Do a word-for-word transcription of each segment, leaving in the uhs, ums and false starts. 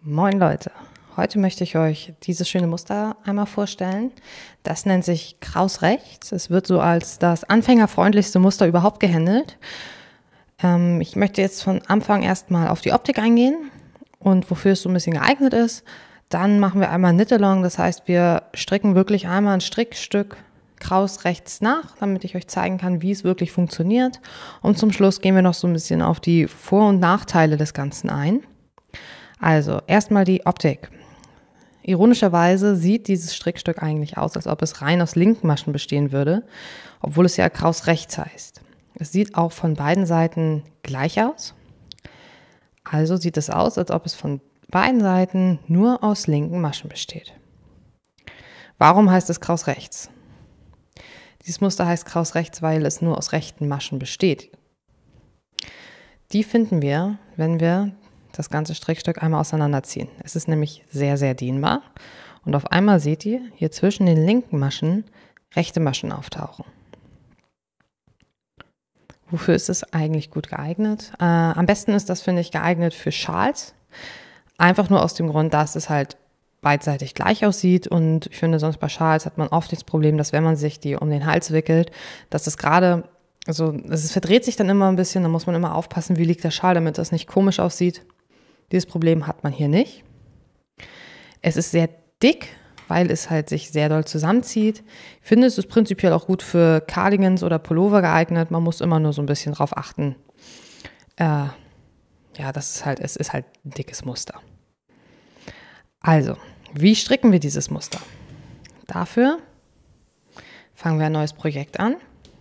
Moin Leute, heute möchte ich euch dieses schöne Muster einmal vorstellen. Das nennt sich Kraus rechts. Es wird so als das anfängerfreundlichste Muster überhaupt gehandelt. Ähm, ich möchte jetzt von Anfang erstmal auf die Optik eingehen und wofür es so ein bisschen geeignet ist. Dann machen wir einmal Knit-Along, das heißt, wir stricken wirklich einmal ein Strickstück Kraus rechts nach, damit ich euch zeigen kann, wie es wirklich funktioniert. Und zum Schluss gehen wir noch so ein bisschen auf die Vor- und Nachteile des Ganzen ein. Also erstmal die Optik. Ironischerweise sieht dieses Strickstück eigentlich aus, als ob es rein aus linken Maschen bestehen würde, obwohl es ja Kraus rechts heißt. Es sieht auch von beiden Seiten gleich aus. Also sieht es aus, als ob es von beiden Seiten nur aus linken Maschen besteht. Warum heißt es Kraus rechts? Dieses Muster heißt Kraus rechts, weil es nur aus rechten Maschen besteht. Die finden wir, wenn wir das ganze Strickstück einmal auseinanderziehen. Es ist nämlich sehr, sehr dehnbar. Und auf einmal seht ihr hier zwischen den linken Maschen rechte Maschen auftauchen. Wofür ist es eigentlich gut geeignet? Äh, am besten ist das, finde ich, geeignet für Schals. Einfach nur aus dem Grund, dass es halt beidseitig gleich aussieht. Und ich finde, sonst bei Schals hat man oft das Problem, dass wenn man sich die um den Hals wickelt, dass es gerade, also es verdreht sich dann immer ein bisschen, da muss man immer aufpassen, wie liegt der Schal, damit das nicht komisch aussieht. Dieses Problem hat man hier nicht. Es ist sehr dick, weil es halt sich sehr doll zusammenzieht. Ich finde, es ist prinzipiell auch gut für Cardigans oder Pullover geeignet. Man muss immer nur so ein bisschen drauf achten. Äh, ja, das ist halt, es ist halt ein dickes Muster. Also, wie stricken wir dieses Muster? Dafür fangen wir ein neues Projekt an.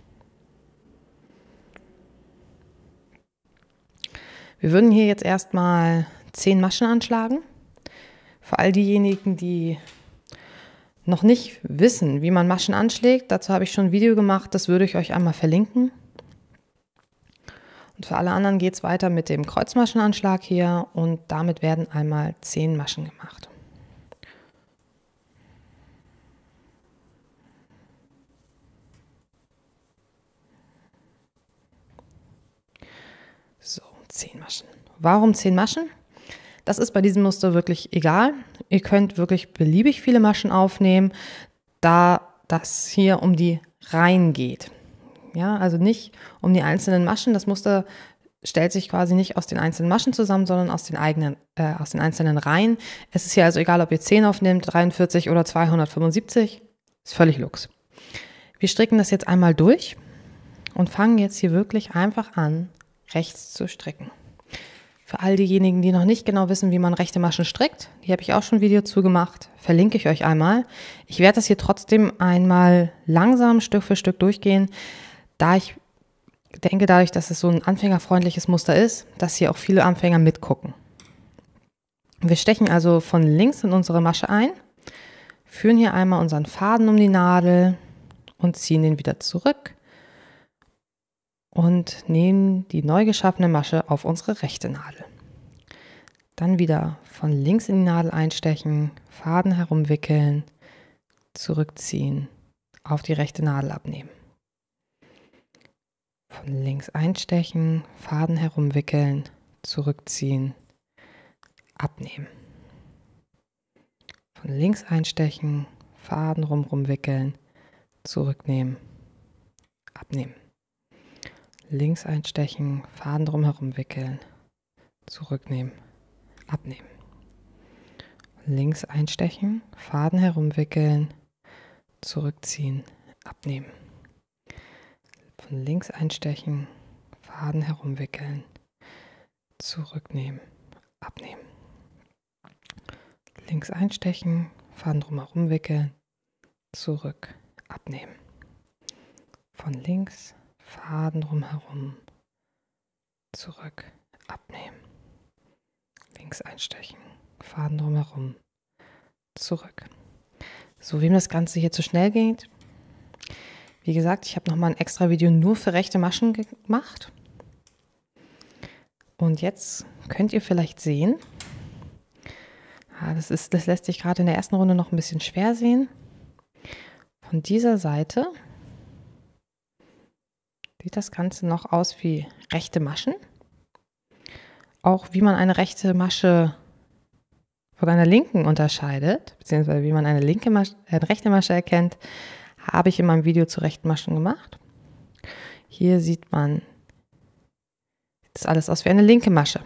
Wir würden hier jetzt erstmal zehn Maschen anschlagen. Für all diejenigen, die noch nicht wissen, wie man Maschen anschlägt, dazu habe ich schon ein Video gemacht, das würde ich euch einmal verlinken. Und für alle anderen geht es weiter mit dem Kreuzmaschenanschlag hier und damit werden einmal zehn Maschen gemacht. So, zehn Maschen. Warum zehn Maschen? Das ist bei diesem Muster wirklich egal. Ihr könnt wirklich beliebig viele Maschen aufnehmen, da das hier um die Reihen geht. Ja, also nicht um die einzelnen Maschen. Das Muster stellt sich quasi nicht aus den einzelnen Maschen zusammen, sondern aus den eigenen, äh, aus den einzelnen Reihen. Es ist hier also egal, ob ihr zehn aufnehmt, dreiundvierzig oder zweihundertfünfundsiebzig. Ist völlig lux. Wir stricken das jetzt einmal durch und fangen jetzt hier wirklich einfach an, rechts zu stricken. Für all diejenigen, die noch nicht genau wissen, wie man rechte Maschen strickt, hier habe ich auch schon ein Video zu gemacht, verlinke ich euch einmal. Ich werde das hier trotzdem einmal langsam Stück für Stück durchgehen, da ich denke, dadurch, dass es so ein anfängerfreundliches Muster ist, dass hier auch viele Anfänger mitgucken. Wir stechen also von links in unsere Masche ein, führen hier einmal unseren Faden um die Nadel und ziehen den wieder zurück. Und nehmen die neu geschaffene Masche auf unsere rechte Nadel. Dann wieder von links in die Nadel einstechen, Faden herumwickeln, zurückziehen, auf die rechte Nadel abnehmen. Von links einstechen, Faden herumwickeln, zurückziehen, abnehmen. Von links einstechen, Faden rum wickeln, zurücknehmen, abnehmen. Links einstechen, Faden drumherum wickeln, zurücknehmen, abnehmen. Links einstechen, Faden herumwickeln, zurückziehen, abnehmen. Von links einstechen, Faden herumwickeln, zurücknehmen, abnehmen. Links einstechen, Faden drumherum wickeln, zurück, abnehmen. Von links Faden drumherum, zurück, abnehmen. Links einstechen, Faden drumherum, zurück. So, wem das Ganze hier zu schnell geht, wie gesagt, ich habe nochmal ein extra Video nur für rechte Maschen gemacht. Und jetzt könnt ihr vielleicht sehen, ja, das, ist, das lässt sich gerade in der ersten Runde noch ein bisschen schwer sehen. Von dieser Seite sieht das Ganze noch aus wie rechte Maschen. Auch wie man eine rechte Masche von einer linken unterscheidet, beziehungsweise wie man eine linke Masche, eine rechte Masche erkennt, habe ich in meinem Video zu rechten Maschen gemacht. Hier sieht man, sieht das alles aus wie eine linke Masche.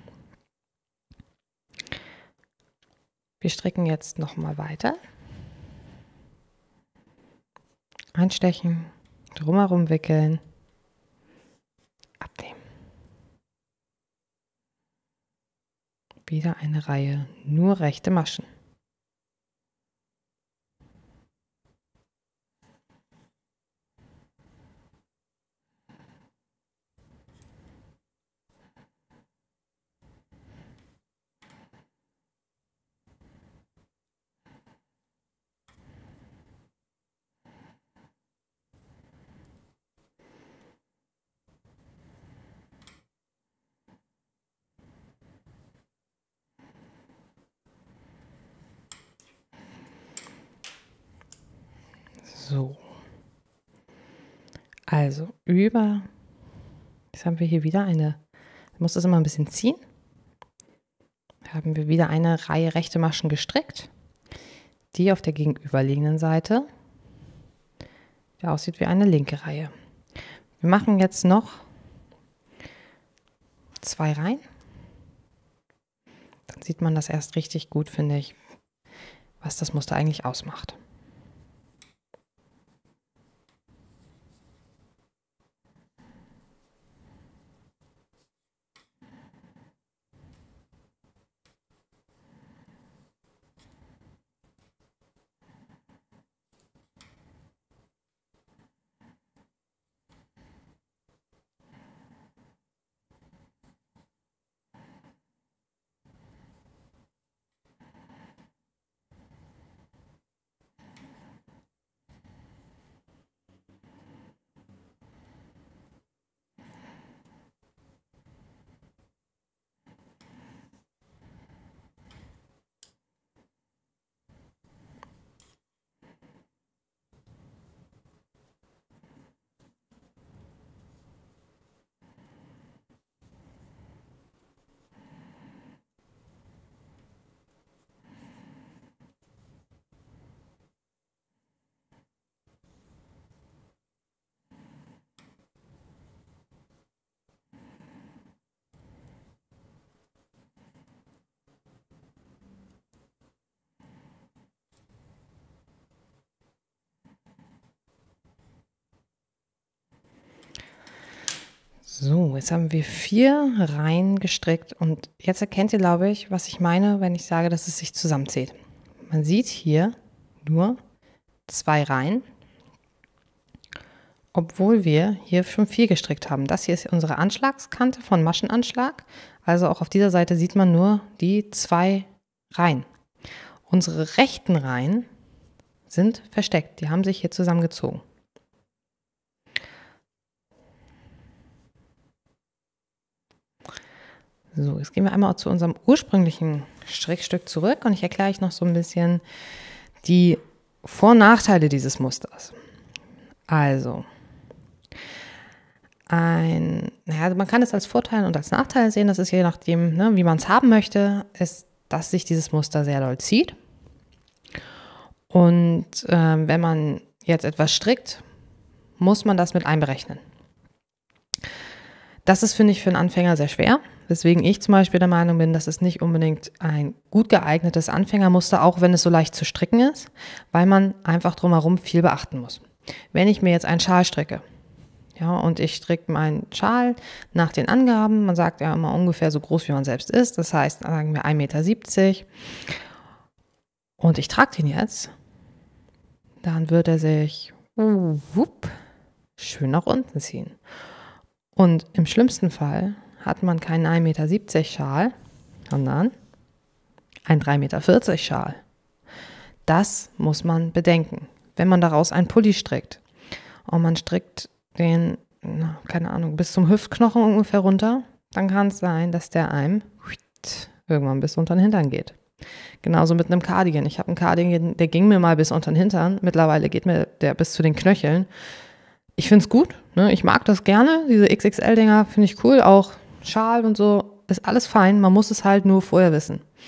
Wir stricken jetzt nochmal weiter. Einstechen, drumherum wickeln, abnehmen. Wieder eine Reihe, nur rechte Maschen. So, also über, jetzt haben wir hier wieder eine, ich muss das immer ein bisschen ziehen, haben wir wieder eine Reihe rechte Maschen gestrickt, die auf der gegenüberliegenden Seite, die aussieht wie eine linke Reihe. Wir machen jetzt noch zwei Reihen, dann sieht man das erst richtig gut, finde ich, was das Muster eigentlich ausmacht. So, jetzt haben wir vier Reihen gestrickt und jetzt erkennt ihr, glaube ich, was ich meine, wenn ich sage, dass es sich zusammenzieht. Man sieht hier nur zwei Reihen, obwohl wir hier schon vier gestrickt haben. Das hier ist unsere Anschlagskante von Maschenanschlag, also auch auf dieser Seite sieht man nur die zwei Reihen. Unsere rechten Reihen sind versteckt, die haben sich hier zusammengezogen. So, jetzt gehen wir einmal zu unserem ursprünglichen Strickstück zurück und ich erkläre euch noch so ein bisschen die Vor- und Nachteile dieses Musters. Also, ein, naja, man kann es als Vorteil und als Nachteil sehen, das ist je nachdem, ne, wie man es haben möchte, ist, dass sich dieses Muster sehr doll zieht. Und äh, wenn man jetzt etwas strickt, muss man das mit einberechnen. Das ist, finde ich, für einen Anfänger sehr schwer, weswegen ich zum Beispiel der Meinung bin, dass es nicht unbedingt ein gut geeignetes Anfängermuster, auch wenn es so leicht zu stricken ist, weil man einfach drumherum viel beachten muss. Wenn ich mir jetzt einen Schal stricke, ja, und ich stricke meinen Schal nach den Angaben, man sagt ja immer ungefähr so groß, wie man selbst ist, das heißt, sagen wir ein Meter siebzig und ich trage den jetzt, dann wird er sich uh, wupp, schön nach unten ziehen. Und im schlimmsten Fall hat man keinen ein Meter siebzig Schal, sondern einen drei Meter vierzig Schal. Das muss man bedenken. Wenn man daraus einen Pulli strickt und man strickt den, na, keine Ahnung, bis zum Hüftknochen ungefähr runter, dann kann es sein, dass der einem irgendwann bis unter den Hintern geht. Genauso mit einem Cardigan. Ich habe einen Cardigan, der ging mir mal bis unter den Hintern. Mittlerweile geht mir der bis zu den Knöcheln. Ich finde es gut, ne? Ich mag das gerne, diese X X L-Dinger finde ich cool, auch Schal und so, ist alles fein, man muss es halt nur vorher wissen.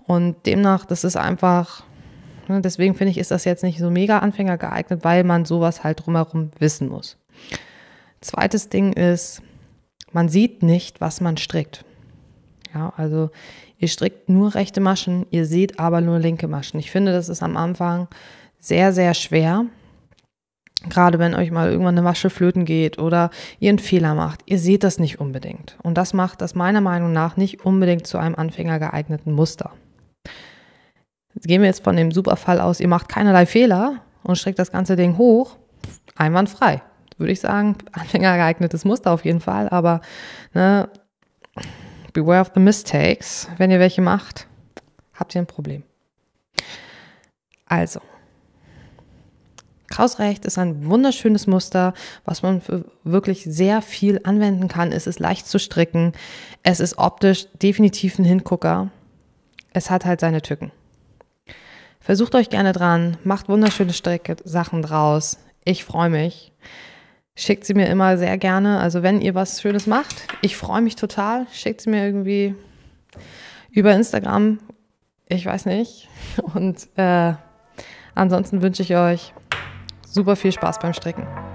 Und demnach, das ist einfach, ne, deswegen finde ich, ist das jetzt nicht so mega Anfänger geeignet, weil man sowas halt drumherum wissen muss. Zweites Ding ist, man sieht nicht, was man strickt. Ja, also ihr strickt nur rechte Maschen, ihr seht aber nur linke Maschen. Ich finde, das ist am Anfang sehr, sehr schwer. Gerade wenn euch mal irgendwann eine Masche flöten geht oder ihr einen Fehler macht. Ihr seht das nicht unbedingt. Und das macht das meiner Meinung nach nicht unbedingt zu einem Anfänger geeigneten Muster. Jetzt gehen wir jetzt von dem Superfall aus, ihr macht keinerlei Fehler und strickt das ganze Ding hoch, einwandfrei. Würde ich sagen, Anfänger geeignetes Muster auf jeden Fall, aber ne, beware of the mistakes. Wenn ihr welche macht, habt ihr ein Problem. Also, Krausrecht ist ein wunderschönes Muster, was man für wirklich sehr viel anwenden kann. Es ist leicht zu stricken. Es ist optisch definitiv ein Hingucker. Es hat halt seine Tücken. Versucht euch gerne dran, macht wunderschöne Stricksachen draus. Ich freue mich. Schickt sie mir immer sehr gerne. Also wenn ihr was Schönes macht, ich freue mich total. Schickt sie mir irgendwie über Instagram. Ich weiß nicht. Und äh, ansonsten wünsche ich euch super viel Spaß beim Stricken.